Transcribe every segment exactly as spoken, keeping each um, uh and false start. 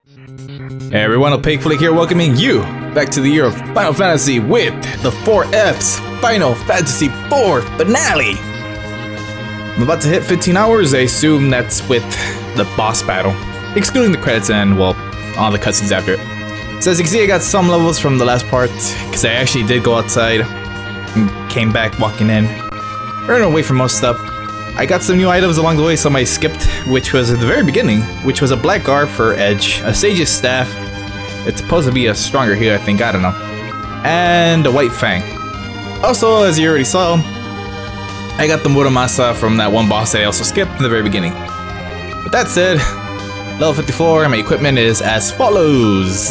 Hey everyone, Opaque Flake here, welcoming you back to the year of Final Fantasy with the four F's Final Fantasy four finale! I'm about to hit fifteen hours, I assume that's with the boss battle, excluding the credits and, well, all the cutscenes after it. So as you can see, I got some levels from the last part, because I actually did go outside and came back walking in. Ran away from most stuff. I got some new items along the way, some I skipped, which was at the very beginning, which was a black garb for Edge, a Sage's staff, it's supposed to be a stronger heal, I think, I don't know, and a white fang. Also, as you already saw, I got the Muramasa from that one boss that I also skipped in the very beginning. With that said, level fifty-four, and my equipment is as follows.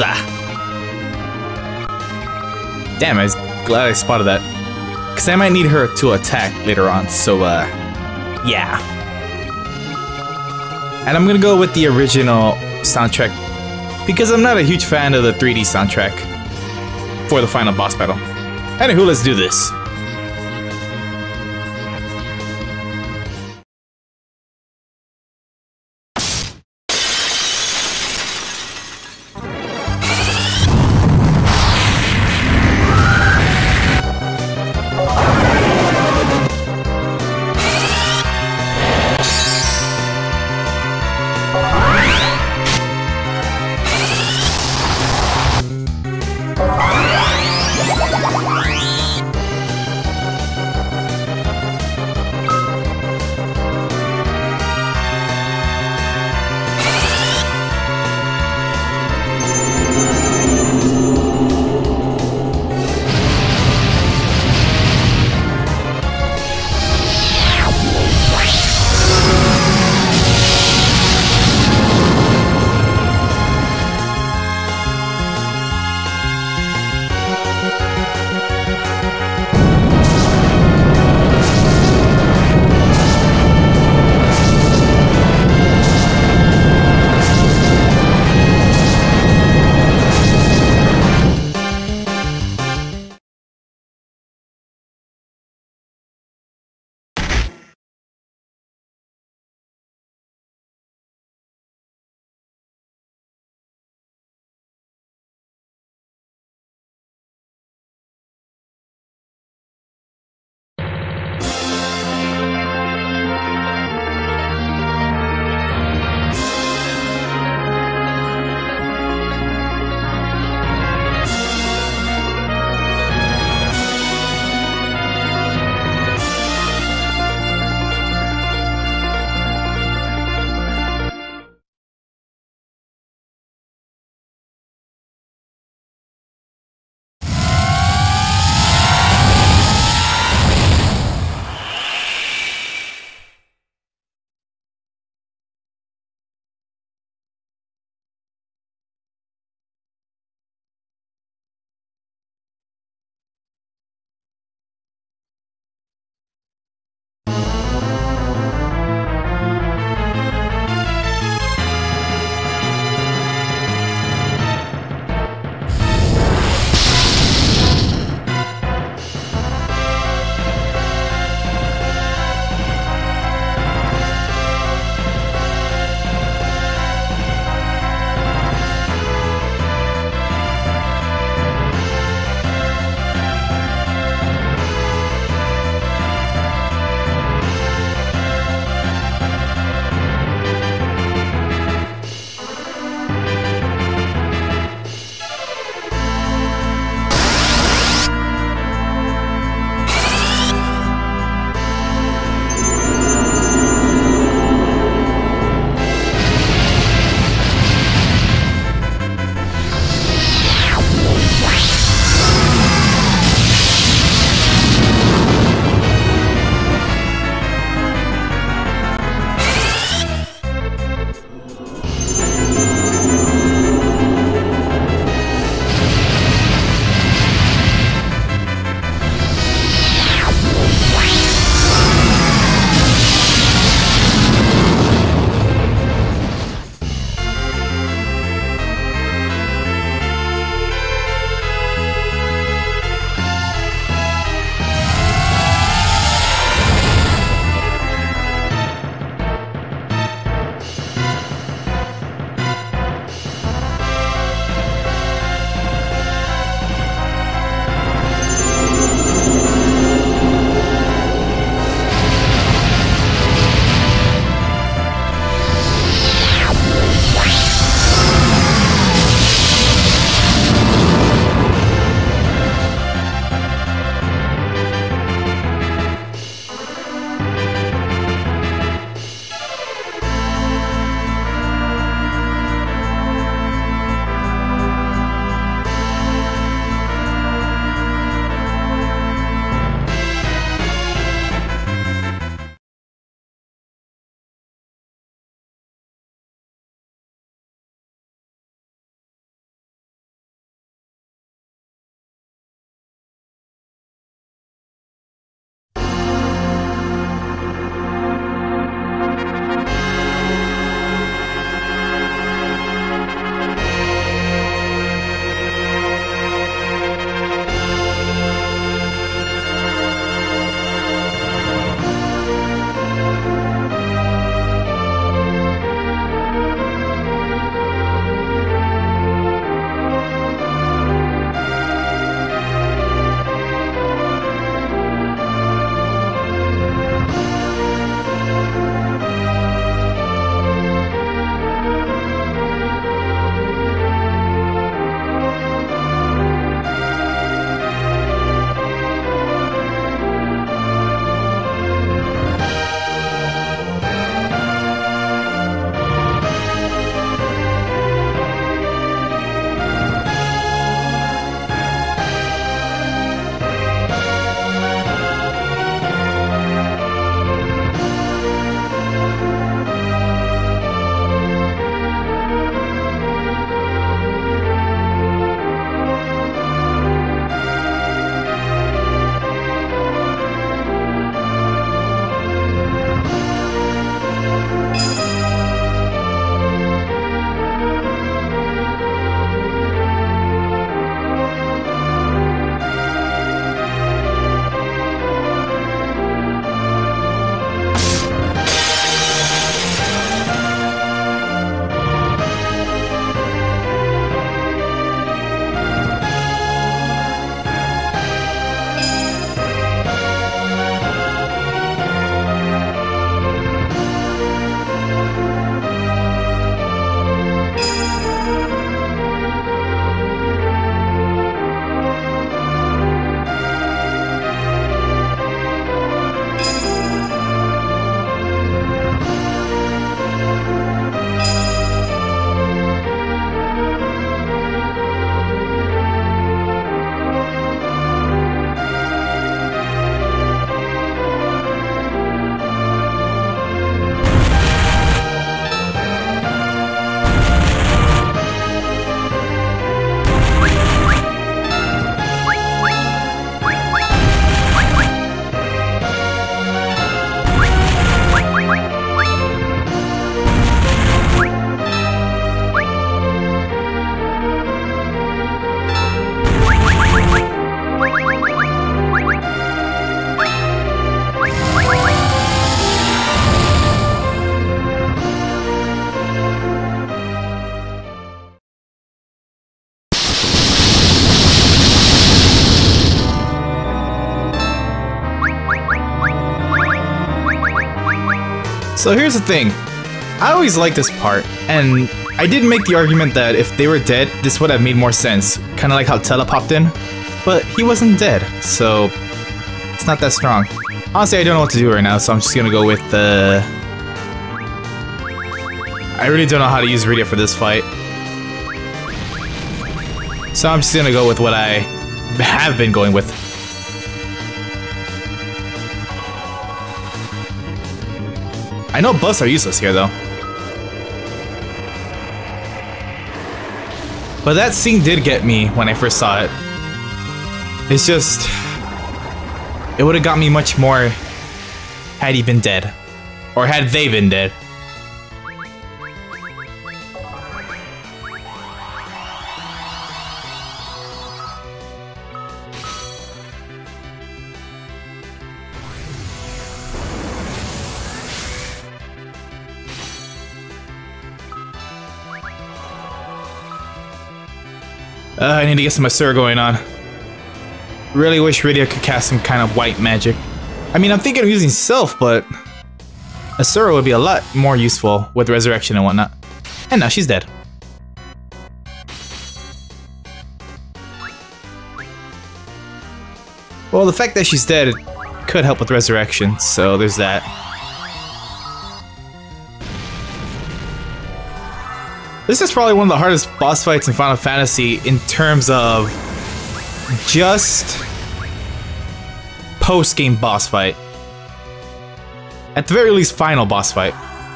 Damn, I was glad I spotted that, because I might need her to attack later on, so uh... yeah. And I'm gonna go with the original soundtrack because I'm not a huge fan of the three D soundtrack for the final boss battle. Anywho, let's do this. So here's the thing. I always liked this part, and I did make the argument that if they were dead, this would have made more sense. Kind of like how Tella popped in. But he wasn't dead, so it's not that strong. Honestly, I don't know what to do right now, so I'm just gonna go with the... I really don't know how to use Rydia for this fight. So I'm just gonna go with what I have been going with. I know buffs are useless here, though. But that scene did get me when I first saw it. It's just... It would have got me much more had he been dead. Or had they been dead. Uh, I need to get some Asura going on. Really wish Rydia could cast some kind of white magic. I mean, I'm thinking of using Self, but Asura would be a lot more useful with Resurrection and whatnot. And now she's dead. Well, the fact that she's dead could help with Resurrection, so there's that. This is probably one of the hardest boss fights in Final Fantasy in terms of just post-game boss fight. At the very least, final boss fight.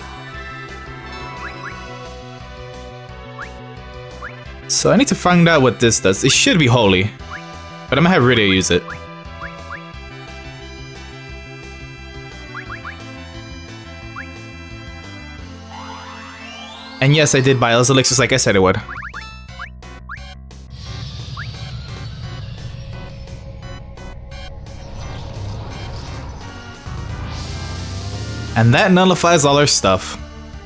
So I need to find out what this does. It should be holy, but I'm gonna have Rydia use it. And yes, I did buy those elixirs like I said I would. And that nullifies all our stuff.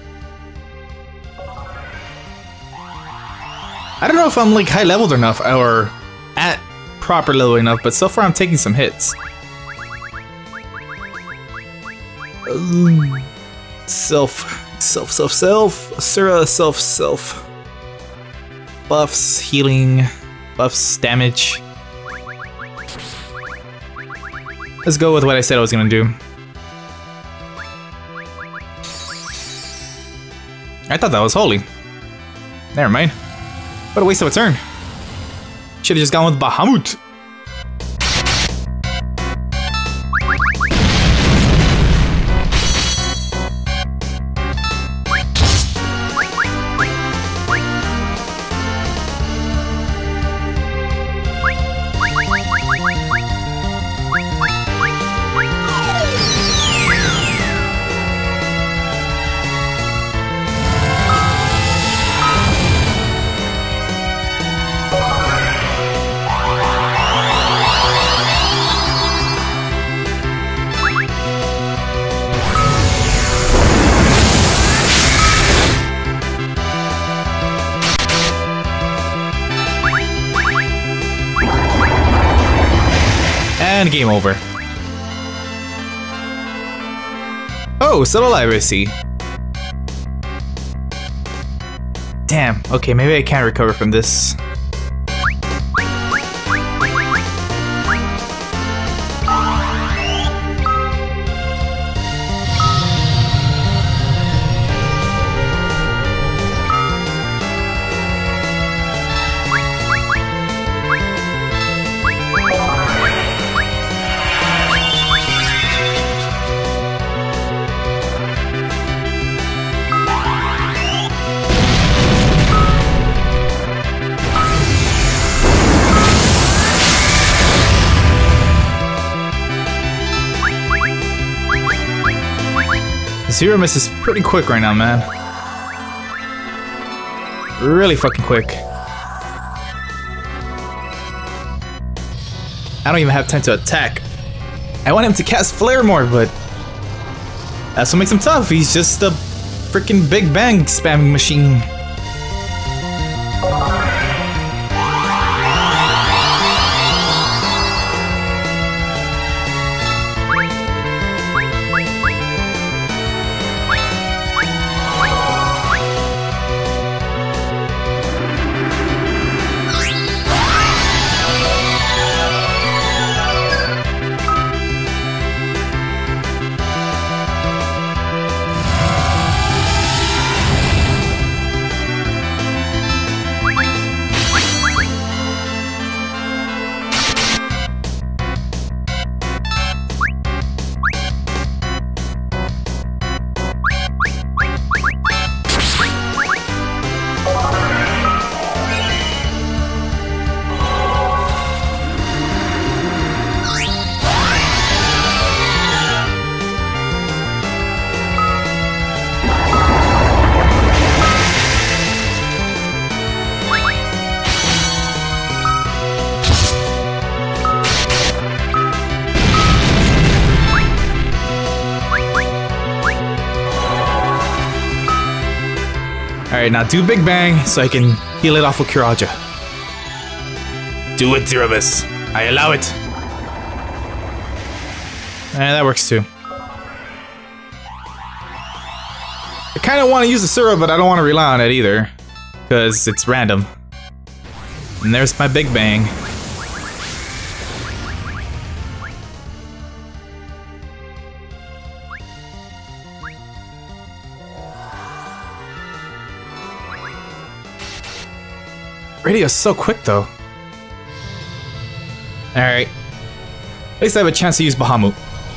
I don't know if I'm like high leveled enough or at proper level enough, but so far I'm taking some hits. Um, self. Self, self, self, Asura, self, self. Buffs, healing, buffs, damage. Let's go with what I said I was gonna do. I thought that was holy. Never mind. What a waste of a turn. Should've just gone with Bahamut. And game over. Oh, still alive, I see. Damn, okay, maybe I can't recover from this. Zero miss is pretty quick right now, man. Really fucking quick. I don't even have time to attack. I want him to cast Flare more, but that's what makes him tough. He's just a freaking Big Bang spamming machine. Alright, now do Big Bang so I can heal it off with Kiraja. Do it, Zerobus. I allow it. Eh, that works too. I kind of want to use the Sura, but I don't want to rely on it either. Because it's random. And there's my Big Bang. Radio's so quick though. Alright. At least I have a chance to use Bahamut.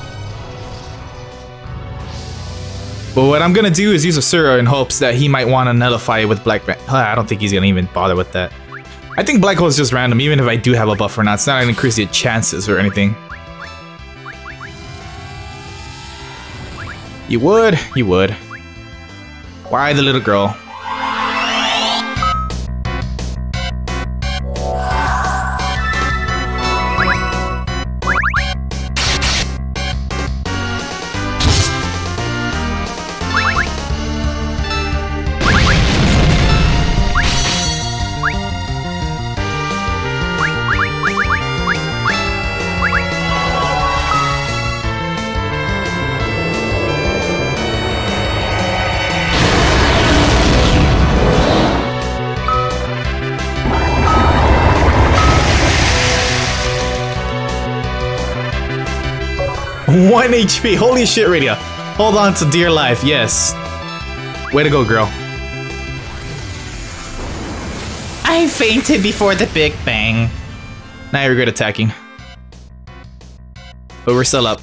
But what I'm gonna do is use Asura in hopes that he might want to nullify it with Black Bang. I don't think he's gonna even bother with that. I think Black Hole is just random, even if I do have a buff or not. It's not gonna increase the chances or anything. You would? You would. Why the little girl? one H P, holy shit, Radio. Hold on to dear life, yes. Way to go, girl. I fainted before the Big Bang. Now I regret attacking. But we're still up.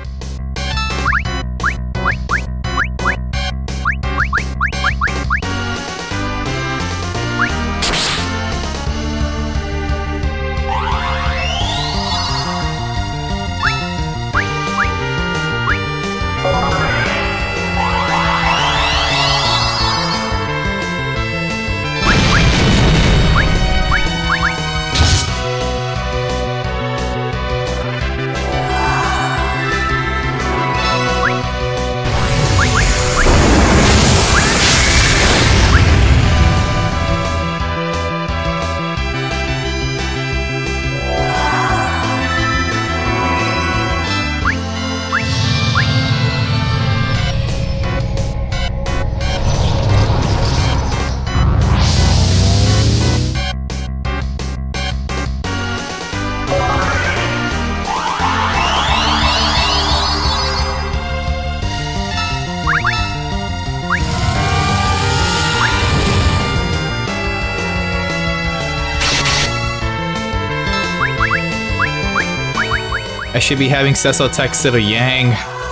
I should be having Cecil text to the Yang.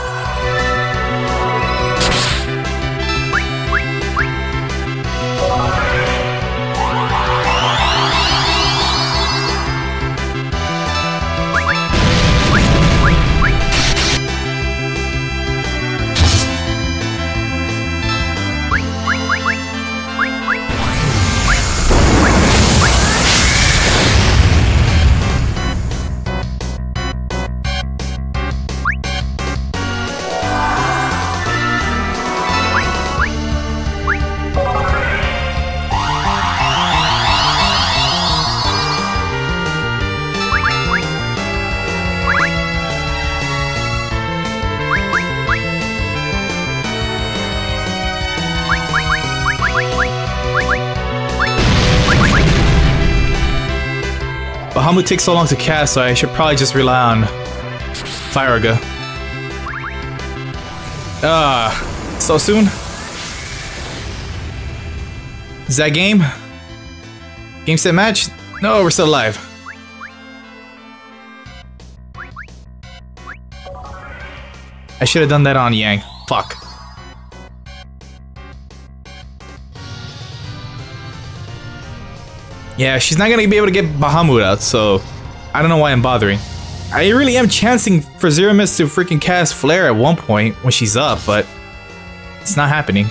Bahamut takes so long to cast, so I should probably just rely on Firaga. Ah, uh, so soon? Is that game? Game, set, match? No, we're still alive. I should have done that on Yang. Fuck. Yeah, she's not gonna be able to get Bahamut out, so I don't know why I'm bothering. I really am chancing for Zero Mist to freaking cast Flare at one point when she's up, but it's not happening.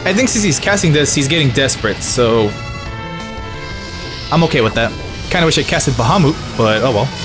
I think since he's casting this, he's getting desperate, so I'm okay with that. Kinda wish I casted Bahamut, but oh well.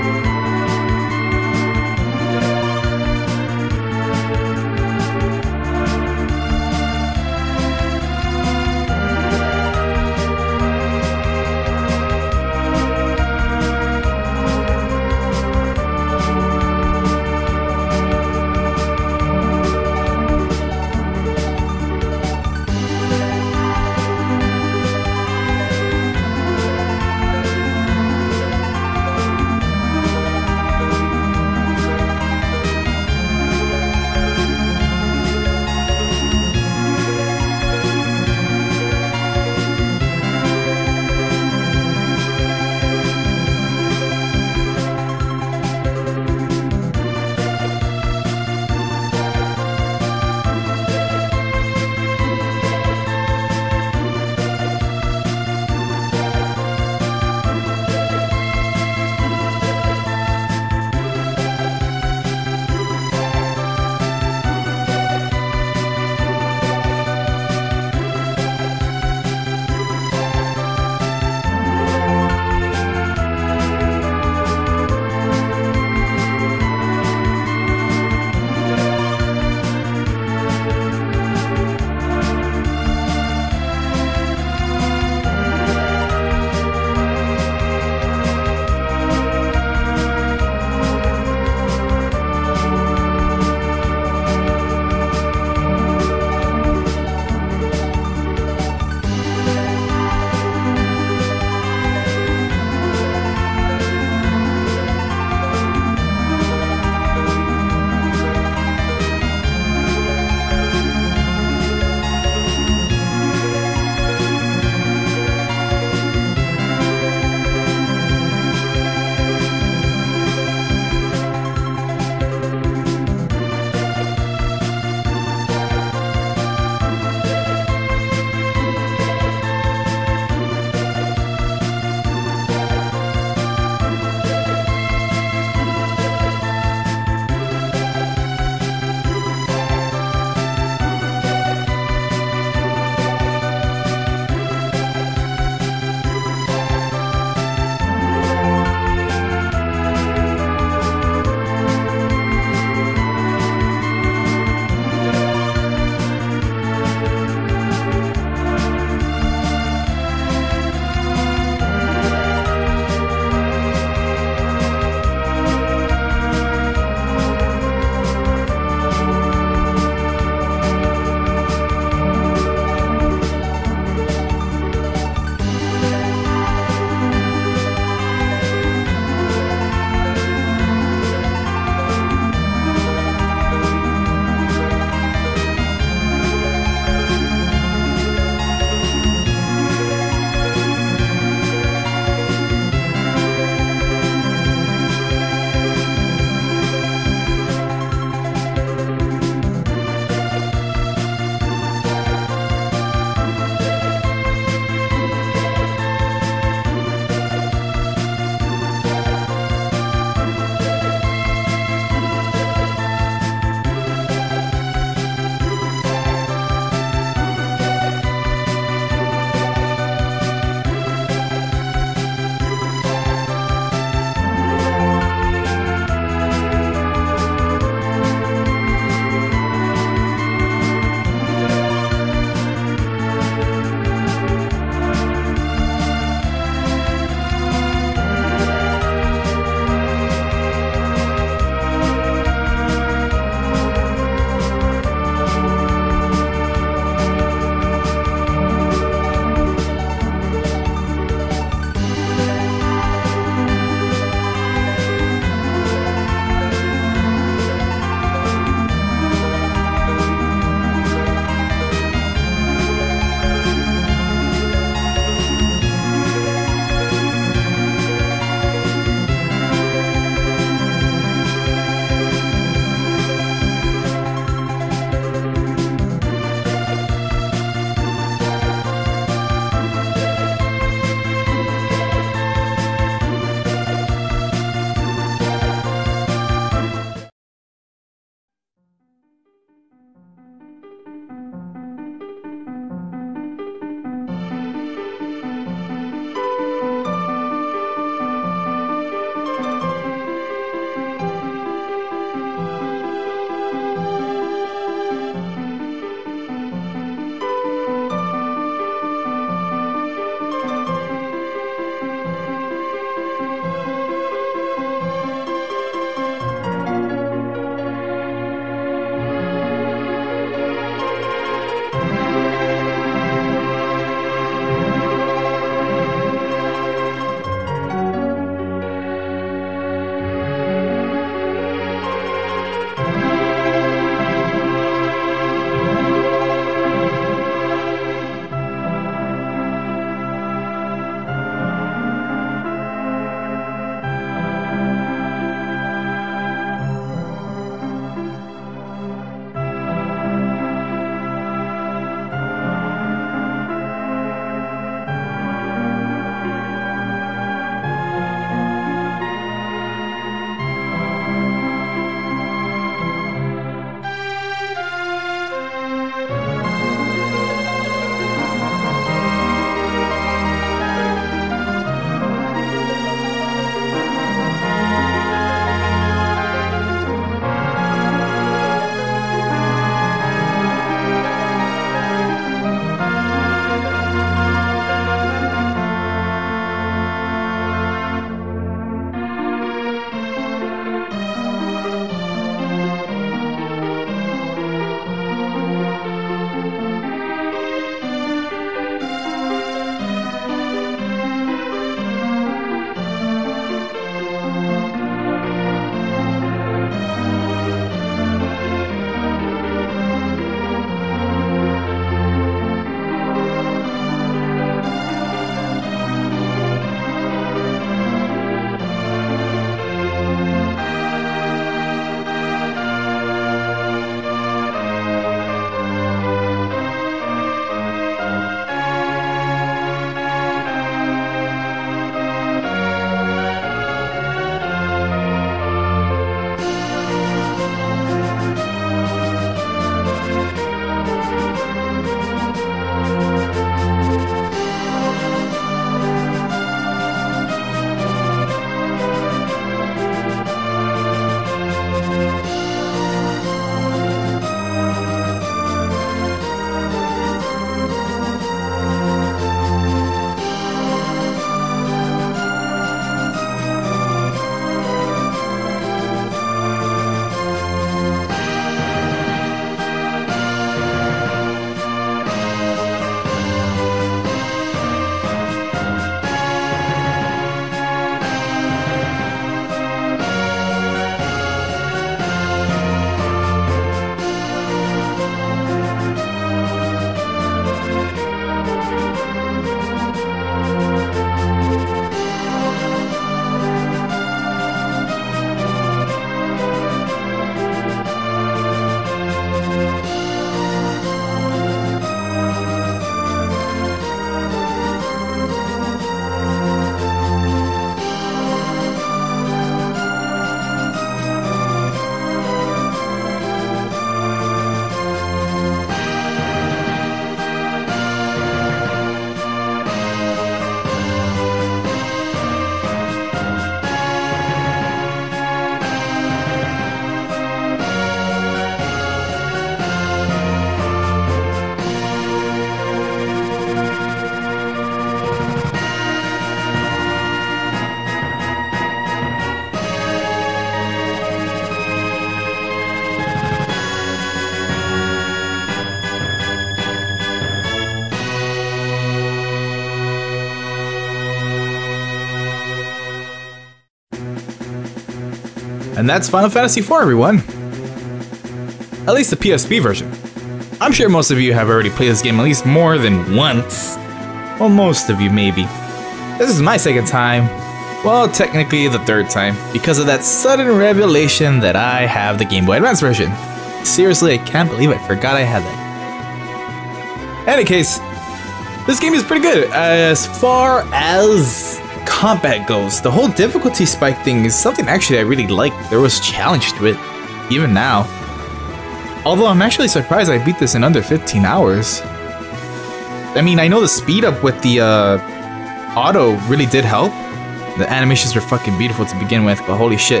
And that's Final Fantasy four, everyone. At least the P S P version. I'm sure most of you have already played this game at least more than once. Well, most of you, maybe. This is my second time. Well, technically the third time, because of that sudden revelation that I have the Game Boy Advance version. Seriously, I can't believe I forgot I had that. In any case, this game is pretty good. As far as combat goes, the whole difficulty spike thing is something actually I really like. There was challenge to it, even now. Although I'm actually surprised I beat this in under fifteen hours. I mean, I know the speed up with the uh, auto really did help. The animations were fucking beautiful to begin with, but holy shit.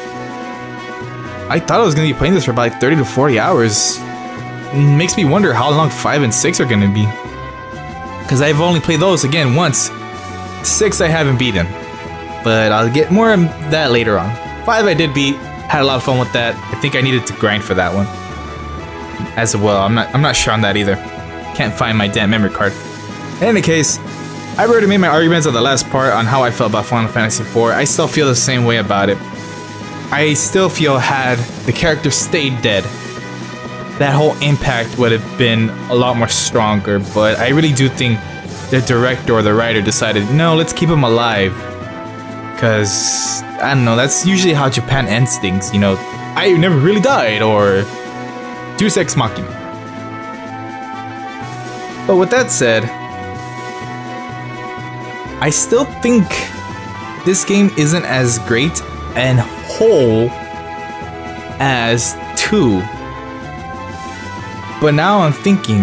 I thought I was gonna be playing this for about like thirty to forty hours. Makes me wonder how long five and six are gonna be. Because I've only played those again once. six I haven't beaten. But I'll get more of that later on. five I did beat, had a lot of fun with that. I think I needed to grind for that one. As well, I'm not I'm not sure on that either. Can't find my damn memory card. In any case, I've already made my arguments on the last part on how I felt about Final Fantasy four. I still feel the same way about it. I still feel had the character stayed dead, that whole impact would have been a lot more stronger, but I really do think the director or the writer decided, no, let's keep him alive. Because, I don't know, that's usually how Japan ends things, you know, I never really died, or Deus Ex Machina. But with that said, I still think this game isn't as great and whole as two. But now I'm thinking,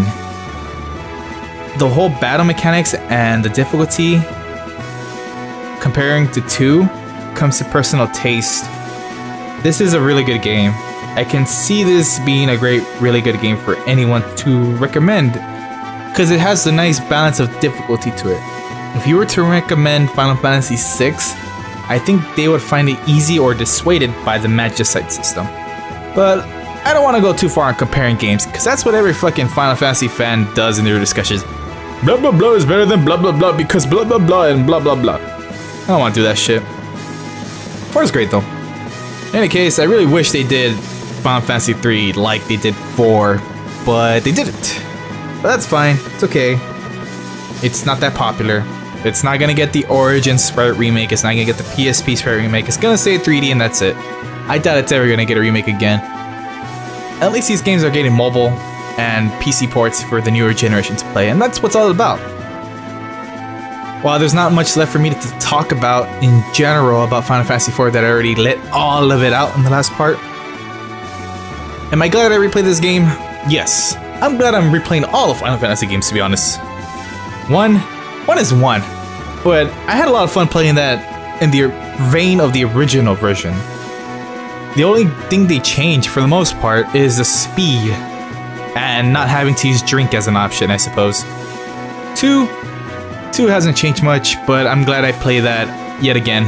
the whole battle mechanics and the difficulty comparing to two comes to personal taste. This is a really good game. I can see this being a great, really good game for anyone to recommend because it has a nice balance of difficulty to it. If you were to recommend Final Fantasy six, I think they would find it easy or dissuaded by the Magicite system. But I don't want to go too far on comparing games, because that's what every fucking Final Fantasy fan does in their discussions. Blah blah blah is better than blah blah blah because blah blah blah and blah blah blah. I don't want to do that shit. four is great though. In any case, I really wish they did Final Fantasy three like they did four, but they didn't. But that's fine, it's okay. It's not that popular. It's not gonna get the Origin Sprite remake, it's not gonna get the P S P Sprite remake, it's gonna stay three D and that's it. I doubt it's ever gonna get a remake again. At least these games are getting mobile and P C ports for the newer generation to play, and that's what it's all about. While there's not much left for me to talk about in general about Final Fantasy four that I already let all of it out in the last part. Am I glad I replayed this game? Yes. I'm glad I'm replaying all of Final Fantasy games, to be honest. One, one is one, but I had a lot of fun playing that in the vein of the original version. The only thing they changed for the most part is the speed and not having to use drink as an option, I suppose. Two, two hasn't changed much, but I'm glad I played that yet again.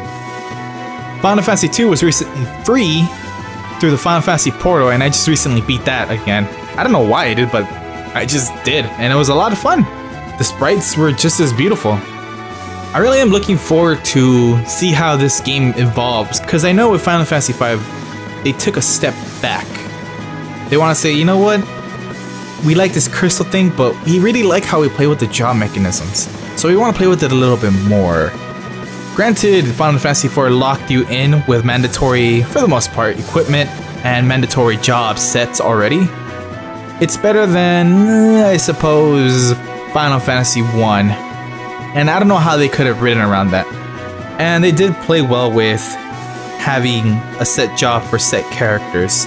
Final Fantasy two was recently free through the Final Fantasy portal, and I just recently beat that again. I don't know why I did, but I just did, and it was a lot of fun. The sprites were just as beautiful. I really am looking forward to see how this game evolves, because I know with Final Fantasy five, they took a step back. They want to say, you know what? We like this crystal thing, but we really like how we play with the job mechanisms. So we want to play with it a little bit more. Granted, Final Fantasy four locked you in with mandatory, for the most part, equipment and mandatory job sets already. It's better than, I suppose, Final Fantasy one. And I don't know how they could have written around that. And they did play well with having a set job for set characters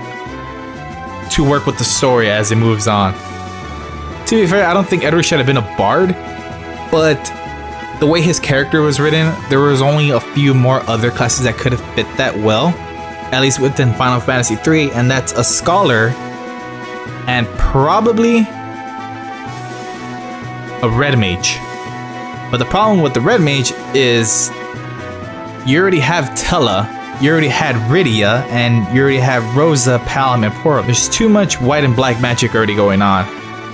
to work with the story as it moves on. To be fair, I don't think Edward should have been a bard, but the way his character was written, there was only a few more other classes that could have fit that well, at least within Final Fantasy three, and that's a scholar and probably a red mage. But the problem with the red mage is you already have Tella, you already had Rydia, and you already have Rosa, Palom, and Poro. There's too much white and black magic already going on.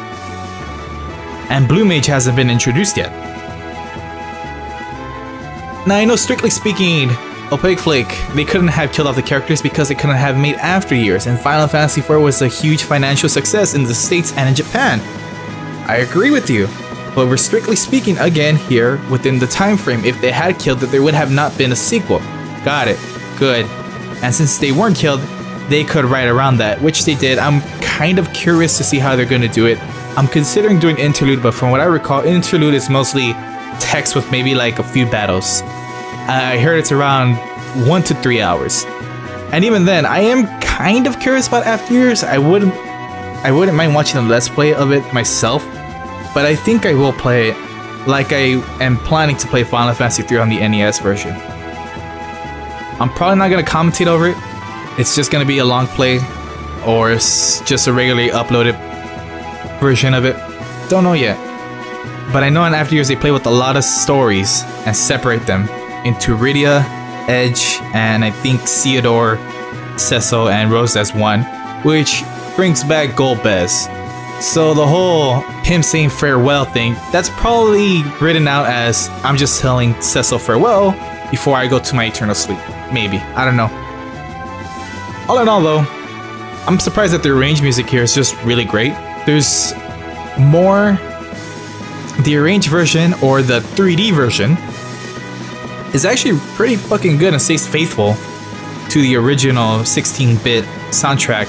And blue mage hasn't been introduced yet. Now I know strictly speaking, Opaque Flake, they couldn't have killed off the characters because they couldn't have made after years, and Final Fantasy four was a huge financial success in the States and in Japan. I agree with you, but we're strictly speaking again here within the time frame. If they had killed it, there would have not been a sequel. Got it. Good. And since they weren't killed, they could write around that, which they did. I'm kind of curious to see how they're going to do it. I'm considering doing Interlude, but from what I recall, Interlude is mostly text with maybe like a few battles. I heard it's around one to three hours. And even then, I am kind of curious about After Years. I wouldn't, I wouldn't mind watching a Let's Play of it myself, but I think I will play it like I am planning to play Final Fantasy three on the N E S version. I'm probably not going to commentate over it. It's just going to be a long play, or it's just a regularly uploaded version of it. Don't know yet. But I know in After Years they play with a lot of stories and separate them into Rydia, Edge, and I think Theodore, Cecil, and Rose as one, which brings back Golbez. So the whole him saying farewell thing, that's probably written out as I'm just telling Cecil farewell before I go to my eternal sleep. Maybe. I don't know. All in all though, I'm surprised that the arranged music here is just really great. There's more... The arranged version, or the three D version, is actually pretty fucking good and stays faithful to the original sixteen bit soundtrack.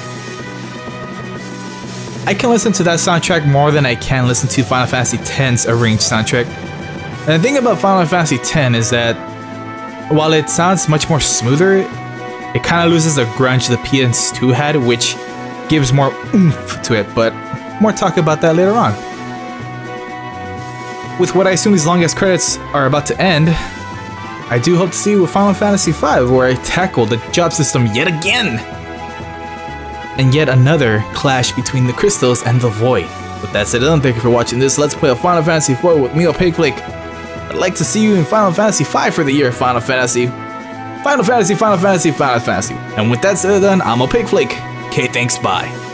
I can listen to that soundtrack more than I can listen to Final Fantasy X's arranged soundtrack. And the thing about Final Fantasy X is that while it sounds much more smoother, it kind of loses the grunge the P S two had, which gives more oomph to it, but more talk about that later on. With what I assume these long ass credits are about to end, I do hope to see you with Final Fantasy five, where I tackle the job system yet again! And yet another clash between the crystals and the void. With that said, thank you for watching this Let's Play of Final Fantasy four with me, Opaque Flake. I'd like to see you in Final Fantasy five for the year Final Fantasy. Final Fantasy, Final Fantasy, Final Fantasy. And with that said done, I'm Opaque Flake. Okay, thanks, bye.